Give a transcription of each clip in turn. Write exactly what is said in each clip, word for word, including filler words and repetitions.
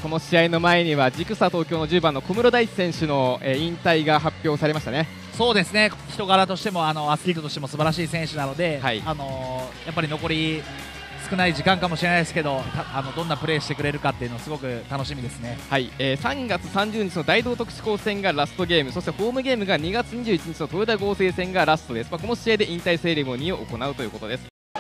この試合の前にはジクサ東京のじゅうばんの小室大地選手の、えー、引退が発表されましたね。 そうですね、人柄としてもあのアスリートとしても素晴らしい選手なので、はい、あのー、やっぱり残り少ない時間かもしれないですけど、あのどんなプレーしてくれるかっていうのすごく楽しみですね。 はい、えー、さんがつさんじゅうにちの大同特殊高戦がラストゲーム、そしてホームゲームがにがつにじゅういちにちの豊田合成戦がラストです。まあ、この試合で引退セレモニーを行うということです。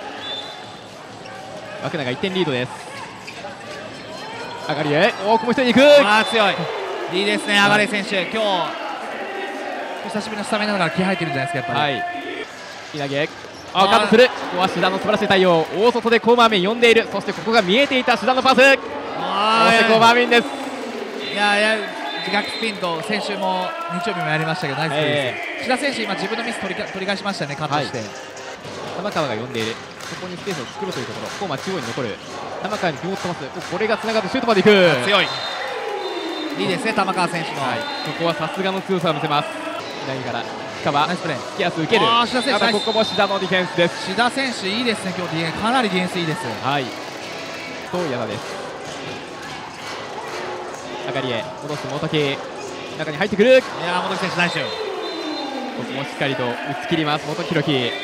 枠永いってんリードです。上がりへ、大久保一人に行く。 あー強い、いいですね、上がり選手、今日久しぶりのスタミナだから気入ってるんじゃないですか、やっぱり。 はい、稲毛、あ、カットする。ここは志田の素晴らしい対応、大外でコーマーミン呼んでいる。そしてここが見えていた志田のパス、そしてコーマーミンです。 いやいや、自覚スピンと先週も日曜日もやりましたけど、ナイスプレーです。志田選手、今自分のミス取りか取り返しましたね、カットして。 玉川が呼んでいる。そこにスペースを作るというところ、コーマー中央に残る。玉川にピボットパス、これがつながってシュートまでいく。 強い、いいですね、玉川選手の、はい、 ここはさすがの強さを見せます。左から川、 ナイスプレー、 突き足受ける。 あ、志田選手、 ただここも志田のディフェンスです。 志田選手いいですね、今日ディフェンスかなりディフェンスいいです。 はい、と矢田です。上がりへ戻す元木、中に入ってくる。いやー、元木選手ナイス。ここもしっかりと打ち切ります、元木弘樹。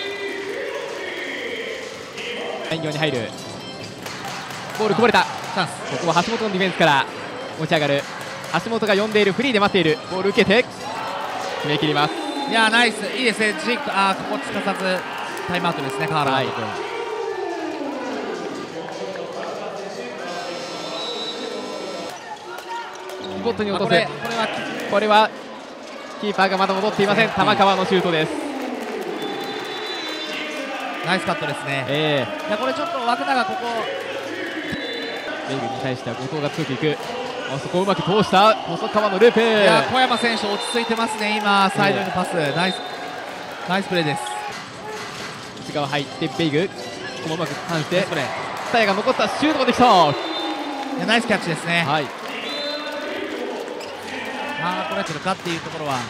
ライン際に入る。ボールこぼれた。チャンス。ここは橋本のディフェンスから持ち上がる。橋本が呼んでいる、フリーで待っている。ボール受けて決め切ります。 いやー、ナイス、いいですね。ジーク、あー、ここつかさずタイムアウトですね、河原監督。 ピボットに落とせ。これはこれはキーパーがまだ戻っていません。玉川のシュートです。 ナイスカットですね。 えー、いやこれちょっと枠永ここベイグに対しては後藤が強くいく。そこをうまく通した細川のループ。いや小山選手落ち着いてますね、今サイドへのパス、えー、ナイスナイスプレーです。 内側入ってベイグ、ここもうまく反して蔦谷が残ったシュートができた。いやナイスキャッチですね。 はい、 あーこれはちょっとかっていうところは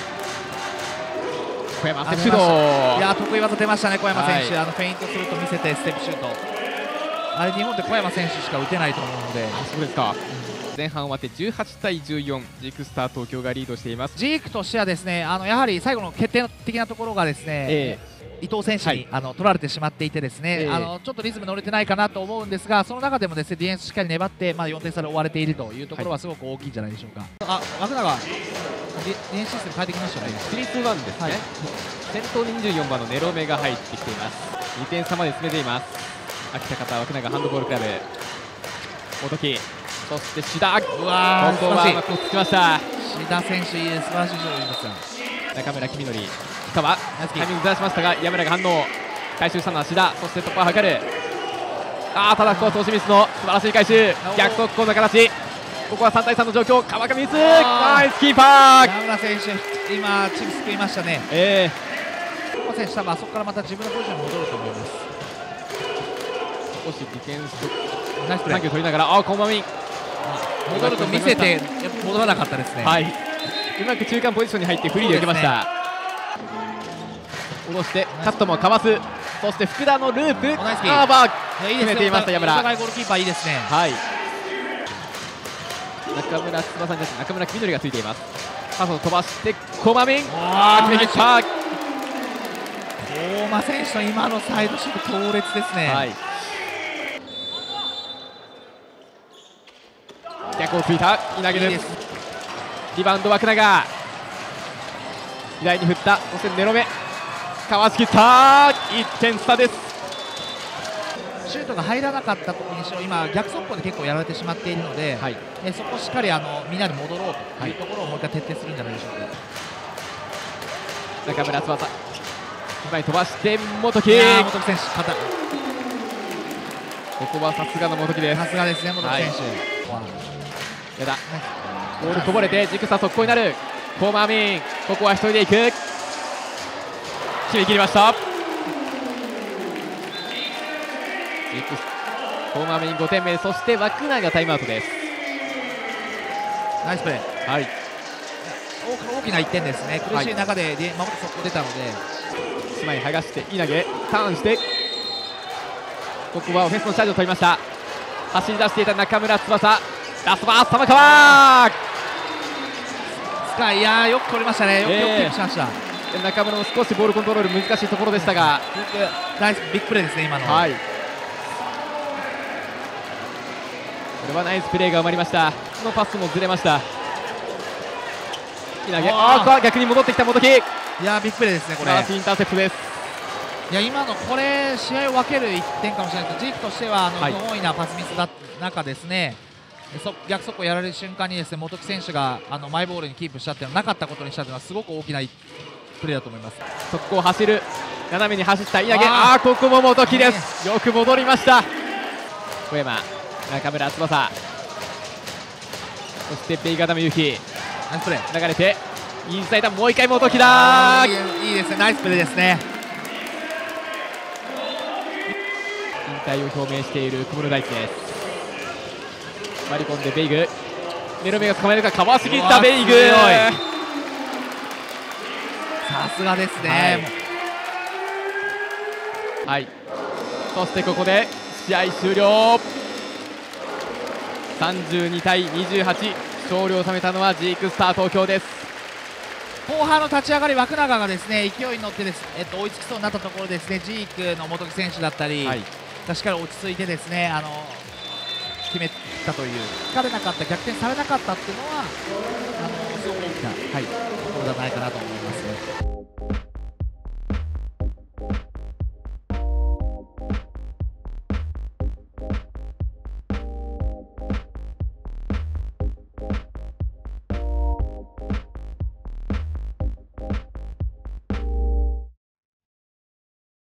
小山シュート。 いや得意技出ましたね、小山選手、はい、あのフェイントすると見せてステップシュート、あれ日本で小山選手しか打てないと思うので。 あ、そうですか。前半終わってじゅうはちたいじゅうよん、ジークスター東京がリードしています。 ジークとしてはですね、あのやはり最後の決定的なところがですね、えー、伊藤選手に、はい、あの取られてしまっていてですね、えー、あのちょっとリズム乗れてないかなと思うんですが、その中でもですねディフェンスしっかり粘って、まあ、よんてん差で追われているというところはすごく大きいんじゃないでしょうか。はい、あ、枠永ディフェンスシステム変えてきましたね。 スリーツーワンですね。はい、先頭ににじゅうよんばんのネロメが入ってきています。にてん差まで詰めています。秋田方枠永ハンドボールクラブ元木、そして志田、うわー、ここはうまくつきました。 志田選手いいです、素晴らしい勝利です。 中村公則、氷川タイミングずらしましたが山村が反応、回収したのは志田、そして突破を図る。あー、ただここは投手ミスの素晴らしい回収、逆速攻の形。ここはさんたいさんの状況、川上ミス、ナイスキーパー。 山村選手今チーム救いましたね。 えー、川選手多分あそこからまた自分のポジションに戻ると思います。 少しディフェンスナイスプレー取りながら、あー、コンバミン戻ると見せて戻らなかったですね。 はい、うまく中間ポジションに入ってフリーで受けました。下ろしてカットもかわす。そして福田のループ、アーバー決めていました山村。 お互いゴールキーパーいいですね。 はい、中村翼に対して中村公則がついています。パスを飛ばしてコマミン、あー決めきった。 大間選手の今のサイドシュート強烈ですね。はい、 逆をついた稲毛です。リバウンド枠永、左に振った、そしてネロメかわしきった、いってん差です。 シュートが入らなかった時にしろ今逆速攻で結構やられてしまっているので、はい、えそこをしっかりあのみんなで戻ろうというところをもう一回徹底するんじゃないでしょうか。 中村翼今に飛ばして元木、 元木選手肩、 ここはさすがの元木です。 さすがですね元木選手。 やだ、ボールこぼれてジクサ速攻になる。コーマーミン、ここは一人で行く、決め切りました。ジクコーマーミンごてんめ、そして枠永タイムアウトです。 ナイスプレー、 はい、 大きないってんですね。苦しい中で守って速攻出たので、 いちまい剥がして稲毛ターンして、ここはオフェンスのチャージを取りました。走り出していた中村翼、 ラストバース玉川スカイ、いやーよく取りましたね。よくよくキープしました。 中村も少しボールコントロール難しいところでしたが、 ナイスビッグプレーですね今の。 はい、これはナイスプレーが生まれました。このパスもずれました。投げ、ああ逆に戻ってきた元木。いやービッグプレーですねこれ。 インターセプトです。 いや今のこれ試合を分けるいってんかもしれないです。ジークとしてはあの、はい、不本意なパスミスだった中ですね、そ逆速攻やられる瞬間にですね元木選手があのマイボールにキープしたっていうのはなかったことにしたというのはすごく大きなプレーだと思います。 速攻走る、斜めに走ったい投げ、ああここも元木です、ね、よく戻りました。小山、中村翼、そしてベイガダムユキ、 ナイスプレー流れてインサイド、もう一回元木だー。 いいですね、ナイスプレーですね。 引退を表明している小室大地です。割り込んでベイグ、メロメが捕まえるか、かわしきったベイグ、 さすがですね。 はい、はい、そしてここで試合終了。さんじゅうにたいにじゅうはち、勝利を収めたのはジークスター東京です。 後半の立ち上がり、枠永がですね勢いに乗ってです、えっと、追いつきそうになったところですね、ジークの元木選手だったり、はい、確かに落ち着いてですねあの決めたという、疲れなかった、逆転されなかったっていうのはあのすごく大きな、はい、ところじゃないかなと思いますね。